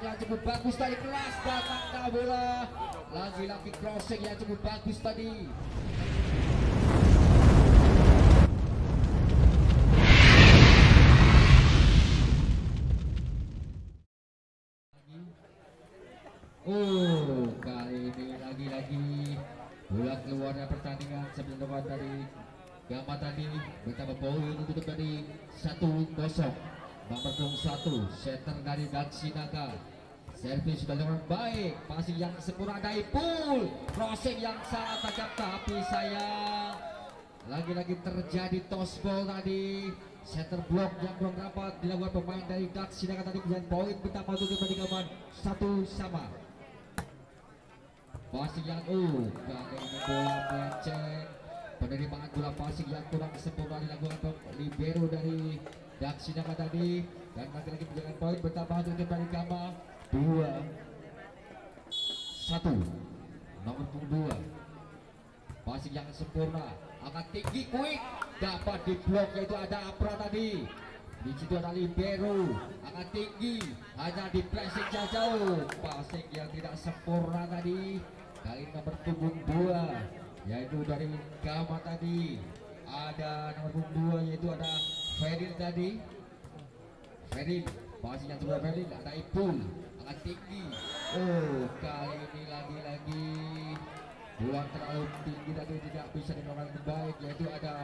yang cukup bagus tadi, keras datang bola. Lagi-lagi crossing yang cukup bagus tadi. Kali ini lagi-lagi bola keluar dari pertandingan sebelum dari Gama tadi bertambah poin untuk dari 1-0. Nomor 1 setter dari Daksinaga. Servis sudah dengan baik, passing yang sempurna dari Ipul, crossing yang sangat tajam tapi sayang lagi-lagi terjadi toss ball tadi. Center block yang belum dapat dilakukan pemain dari Daksinaga tadi, kemudian poin bertambah untuk perbandingan 1-1. Passing yang kali ini bola melenceng, penerimaan bola passing yang kurang sempurna dilakukan libero dari Daksinaga tadi, dan lagi-lagi menjaga poin bertambah untuk dari Gama 2-1. Nomor 2 passing yang sempurna, angkat tinggi quick, dapat diblok, yaitu ada Apra tadi. Di situ ada libero, angkat tinggi, hanya di flashing jauh, passing yang tidak sempurna tadi. Kali ini nomor punggung 2 yaitu dari Gama tadi, ada nomor punggung 2 yaitu ada Ferdin tadi. Ferdin, passing yang sudah Ferdin, ada Ipul, angkat tinggi. Kali ini lagi-lagi bola terlalu tinggi tadi, tidak bisa dilakukan dengan baik, yaitu ada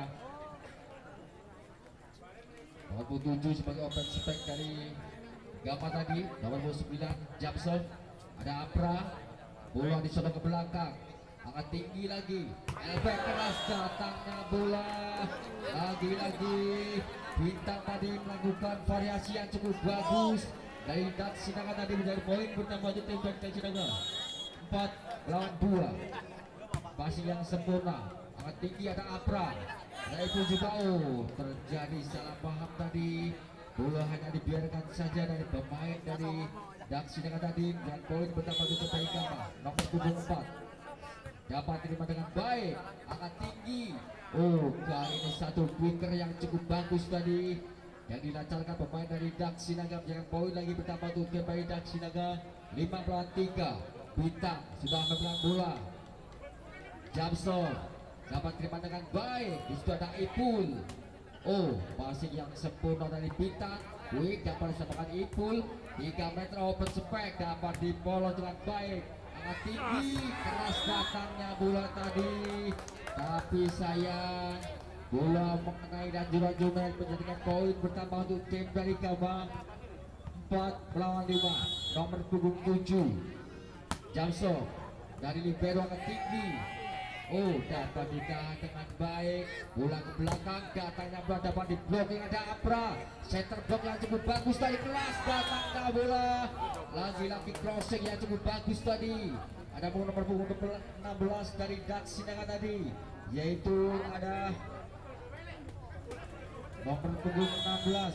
nomor 7 sebagai open spek dari Gama tadi, nomor 9 Japsov, ada Apra, bola disodok ke belakang, angkat tinggi lagi, elback keras datangnya bola. Lagi-lagi Bintang tadi melakukan variasi yang cukup bagus dari Daksinaga tadi, menjadi poin bertambah untuk tim Daksinaga 4-2. Passing yang sempurna, angkat tinggi ada Apra, ada itu juga. Terjadi salah paham tadi, bola hanya dibiarkan saja dari pemain dari Daksinaga tadi, dan poin bertambah untuk tim Gama. Nomor 4 dapat terima dengan baik, angkat tinggi. Kali ini satu quicker yang cukup bagus tadi yang dilancarkan pemain dari Daksinaga, dengan poin lagi bertambah untuk tim dari Daksinaga 5-3. Bintang sudah memegang bola, Jamson dapat terima dengan baik, di situ ada Ipul. Passing yang sempurna dari Bintang, quick dapat disamakan Ipul, 3 meter open spek dapat dipolos dengan baik, angkat tinggi, keras datangnya bola tadi, tapi sayang bola mengenai dan Junaid menjadikan poin bertambah untuk tim dari Gama 4-5. Nomor punggung 7 Jamso dari libero, angkat tinggi, dapat ditahan dengan baik, bola ke belakang, datangnya bola dapat diblocking, ada Apra, center block yang cukup bagus tadi, keras datangnya bola. Lagi-lagi crossing yang cukup bagus tadi, ada nomor punggung 16 dari Daksinaga tadi, yaitu ada nomor punggung 16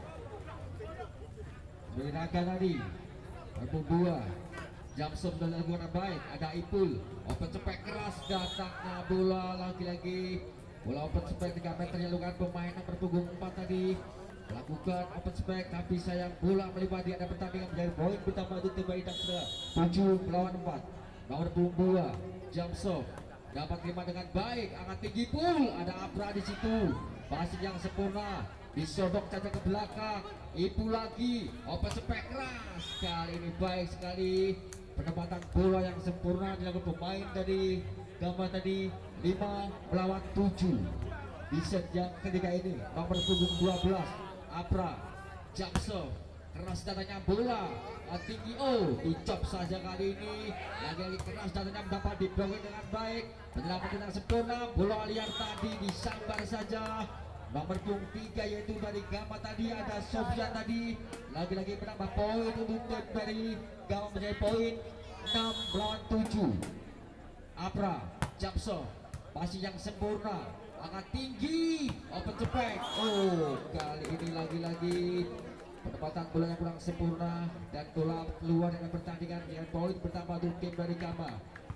Binaga tadi, nomor 2 Jamsum sudah dilakukan baik, ada Ipul, open spek keras datangnya bola. Lagi-lagi bola open spek 3 meter yang dilakukan pemain nomor punggung 4 tadi, melakukan open spek, tapi sayang bola melewati ada pertandingan, menjadi poin bertambah untuk tim dari Daksinaga 7-4. Nomor punggung 2 Jamsum dapat terima dengan baik, angkat tinggi pul, ada Apra di situ, passing yang sempurna, disodok saja ke belakang, Ipul lagi, open spek keras. Kali ini baik sekali penempatan bola yang sempurna dilakukan pemain dari Gama tadi, 5-7 di set yang ketiga ini. Nomor punggung 12 Apra, Jamso, keras datanya bola tinggi, dicop saja kali ini. Lagi-lagi keras datanya dapat diblokir dengan baik, penyelamatan yang sempurna, bola liar tadi disambar saja. Nomor punggung 3 yaitu dari Gama tadi, ada Sofyan tadi, lagi-lagi menambah poin untuk tim dari Gama, menjadi poin 6-7. Apra, Japso, passing yang sempurna, angkat tinggi, open spek. Kali ini lagi-lagi penempatan bola yang kurang sempurna dan bola keluar dengan pertandingan, dengan poin bertambah untuk tim dari Gama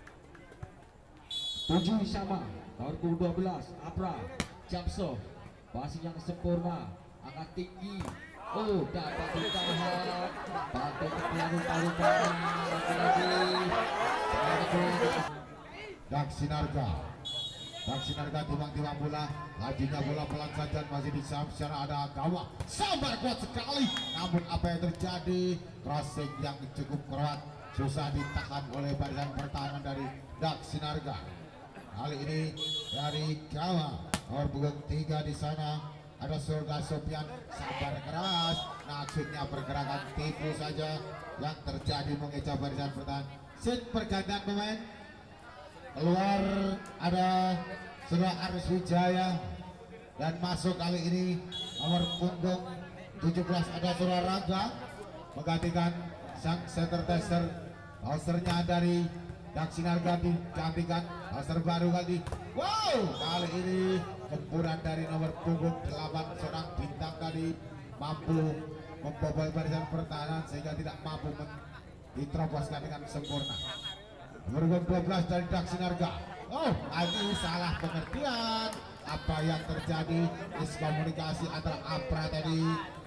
7-sama. Nomor punggung 12 Apra, Japso, passing yang sempurna, angkat tinggi, Oh, dapat ditahan. Bantu kepala rupa-rupanya lagi-lagi. Daksinarga timbang-timbang bola, lajunya bola pelan saja masih disam secara ada gawang. Sambar kuat sekali, namun apa yang terjadi? Crossing yang cukup kuat susah ditahan oleh barisan pertahanan dari Daksinarga. Kali ini dari gawang nomor punggung 3 di sana ada Surga Sopian, sabar keras, maksudnya pergerakan tipu saja yang terjadi mengejar barisan pertahanan. Set pergantian pemain. Keluar ada Surya Aris Wijaya dan masuk kali ini nomor punggung 17 ada Surya Raga menggantikan sang center tester. Hausernya dari Daksinarga digantikan hauser baru kali. Wow, kali ini gempuran dari nomor punggung 8 seorang bintang tadi mampu membobol barisan pertahanan sehingga tidak mampu diteroboskan dengan sempurna. Nomor 12 dari Daksinarga. Oh, ini salah pengertian. Apa yang terjadi? Miskomunikasi antara Apra tadi.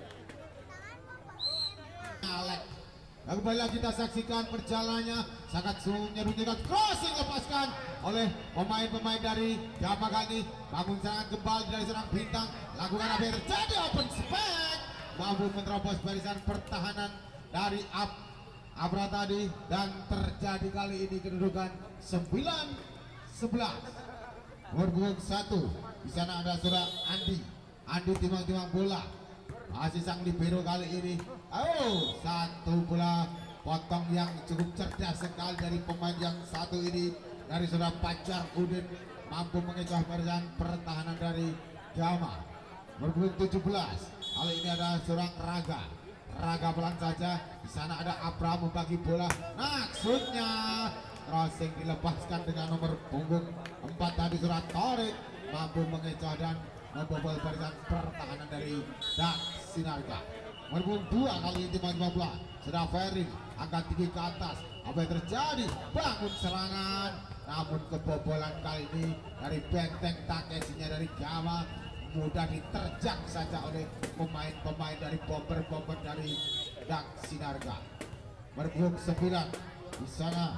Alek. Nah, kembali lagi kita saksikan perjalanannya sangat menyerutkan. Crossing lepaskan oleh pemain-pemain dari Gama kali. Bangun serangan kembali dari seorang bintang. Lakukan apa yang terjadi? Open spek. Mampu menerobos barisan pertahanan dari Apra tadi dan terjadi kali ini kedudukan 9-11. Nomor 1 di sana ada Surya Andi timbang-timbang bola masih sang libero kali ini. Oh, satu bola potong yang cukup cerdas sekali dari pemain yang satu ini dari Surya Pacar Udin mampu mengecoh barisan pertahanan dari Gama. Nomor 17 kali ini ada seorang Raga pelan saja. Di sana ada Apra membagi bola. Maksudnya crossing dilepaskan dengan nomor punggung 4 tadi Surya Torik mampu mengecoh dan membobol barisan pertahanan dari Daksinarga. Nomor punggung 2 kali ini timbang-timbang bola sudah Ferry angkat tinggi ke atas. Apa yang terjadi? Bangun serangan, namun kebobolan kali ini dari benteng Takesinya dari Gama mudah diterjang saja oleh pemain-pemain dari bomber dari Daksinarga. Nomor 9 di sana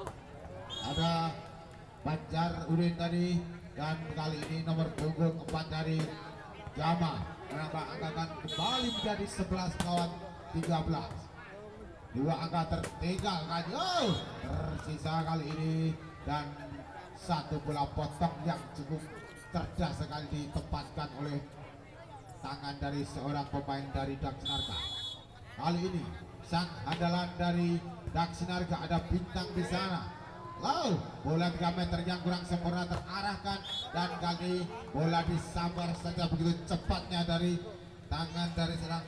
ada Banjar Udin tadi dan kali ini nomor punggung 4 dari Gama menambah angka kembali menjadi 11 kawan 13. Dua angka tertinggal kali. Oh, tersisa kali ini dan satu bola potong yang cukup cerdas sekali ditempatkan oleh tangan dari seorang pemain dari Daksinarga. Kali ini sang andalan dari Daksinarga ada bintang di sana. Lalu bola 3 meter yang kurang sempurna terarahkan dan kali bola disambar saja begitu cepatnya dari tangan dari serang.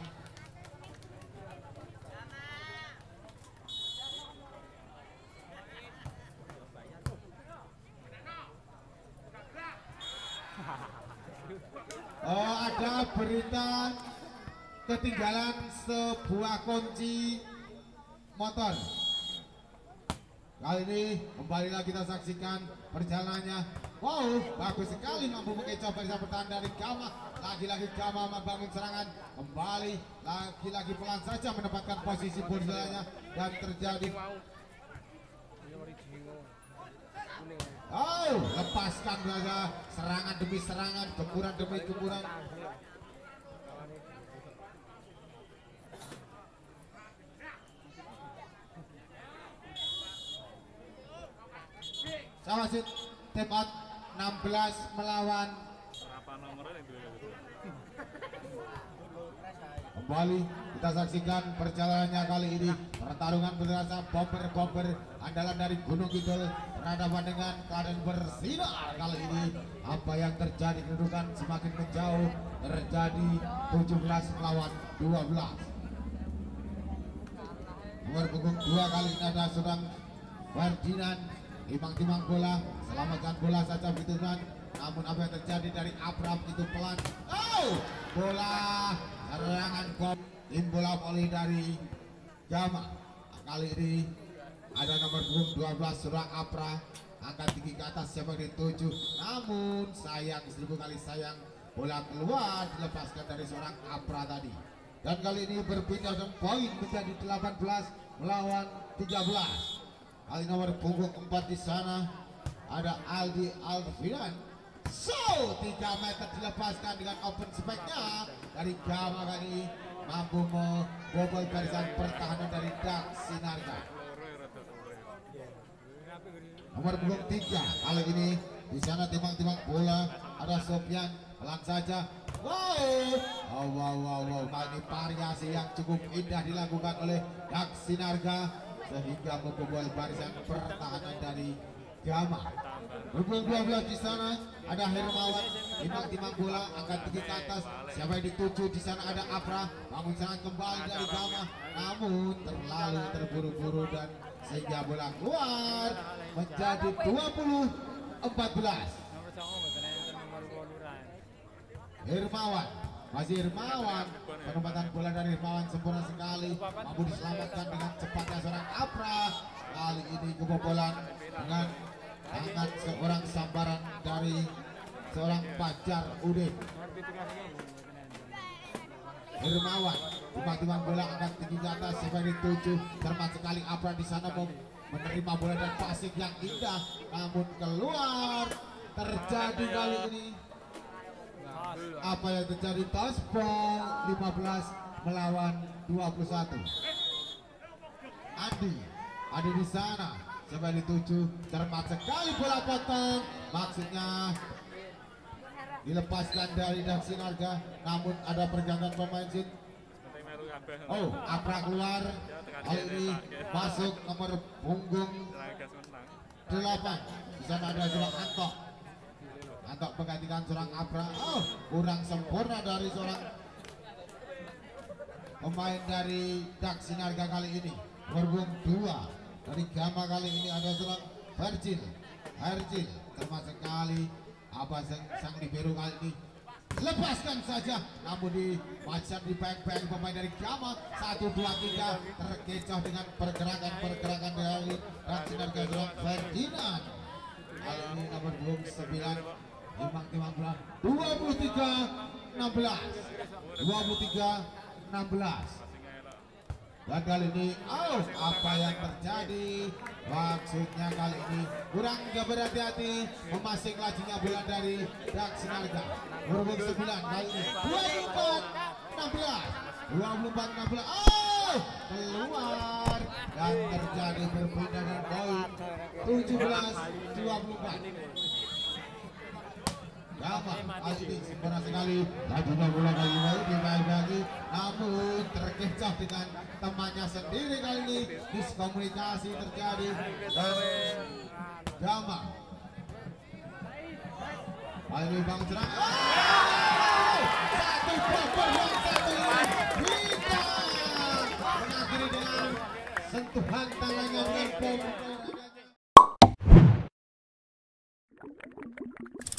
Oh, ada berita ketinggalan sebuah kunci motor. Kali ini kembali lagi kita saksikan perjalanannya. Wow, bagus sekali mampu mengecoh barisan pertahanan dari Gama. Lagi-lagi Gama membangun serangan kembali. Lagi-lagi pelan saja mendapatkan posisi bolanya dan terjadi. Oh, lepaskan saja serangan demi serangan, gempuran demi gempuran. Wasit tepat 16 melawan kembali kita saksikan perjalanannya kali ini pertarungan berasa bomber andalan dari Gunung Kidul berhadapan dengan keadaan bersinar. Kali ini apa yang terjadi kedudukan semakin menjauh, terjadi 17 melawan 12. Nomor punggung 2 kali ini ada seorang Ferdinand timang-timang bola, selamatkan bola saja begitu kan. Namun apa yang terjadi dari Abram itu pelan. Oh, bola serangan gol tim bola voli dari Gama. Kali ini ada nomor punggung 12 seorang Apra angkat tinggi ke atas siapa dituju. Namun sayang, 1000 kali sayang bola keluar dilepaskan dari seorang Apra tadi. Dan kali ini berpindah dan poin menjadi 18 melawan 13. Kali nomor punggung 4 di sana ada Aldi Alfian. So 3 meter dilepaskan dengan open spec-nya dari Gama. Kali ini mampu membobol barisan pertahanan dari Dak Sinarga. Nomor punggung 3 kali ini di sana timang-timang bola ada Sofyan, pelan saja. Wow. Kali ini variasi yang cukup indah dilakukan oleh Dak Sinarga sehingga membobol barisan pertahanan dari Gama. Pukul 12 di sana ada Hermawan, timang-timang bola angkat tinggi ke atas. Siapa yang dituju di sana ada Afra, bangun serangan kembali dari Gama, namun terlalu terburu-buru dan sehingga bola keluar menjadi 20-14. Hermawan, masih Hermawan, penempatan bola dari Hermawan sempurna sekali, mampu diselamatkan dengan cepatnya seorang Afra. Kali ini kebobolan dengan tangan seorang sambaran dari seorang Fajar Udin. Hermawan, timang-timang bola angkat tinggi ke atas, siapa yang dituju, cermat sekali Afra di sana menerima bola dan passing yang indah, namun keluar. Terjadi kali ini apa yang terjadi, toss ball 15 melawan 21. Andi di sana, siapa yang dituju, cermat sekali bola potong, maksudnya dilepaskan dari Dak Sinarga, namun ada pergantian pemain Sin. Afra keluar, kali ini masuk nomor punggung 8. Di sana ada seorang Antok menggantikan seorang Afra. Kurang sempurna dari seorang pemain dari Dak Sinarga kali ini. Nomor 2 dari Gama kali ini ada seorang Virgil, cermat sekali apa sang libero kali ini, lepaskan saja, namun di macam di peng pemain dari Gama. 1, 2, 3 terkecoh dengan pergerakan dari Dak Sinarga seorang Ferdinand. Kali ini nomor 9 timang-timang bola 23-16. Dan kali ini apa yang terjadi, maksudnya kali ini kurang berhati-hati memasing lajunya bola dari Dak Sinarga. Nomor 9 kali ini 24-16 keluar dan terjadi berpindah dan poin 17-24. Gama kali ini sempurna sekali, lajunya bola kali ini dimain-lagi, namun terkecoh dengan temannya sendiri. Kali ini diskomunikasi terjadi dan Gama kali ini bangun serangan. Satu bobol yang satu bisa mengakhiri dengan sentuhan tangannya dengan bom.